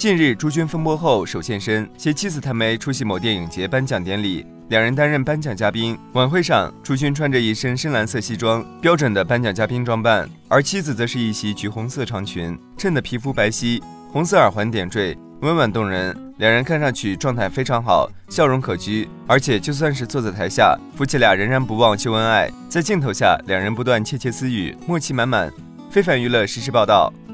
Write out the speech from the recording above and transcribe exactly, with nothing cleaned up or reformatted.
近日，朱军风波后首现身，携妻子谭梅出席某电影节颁奖典礼，两人担任颁奖嘉宾。晚会上，朱军穿着一身深蓝色西装，标准的颁奖嘉宾装扮，而妻子则是一袭橘红色长裙，衬得皮肤白皙，红色耳环点缀，温婉动人。两人看上去状态非常好，笑容可掬，而且就算是坐在台下，夫妻俩仍然不忘秀恩爱。在镜头下，两人不断窃窃私语，默契满满。非凡娱乐实时报道。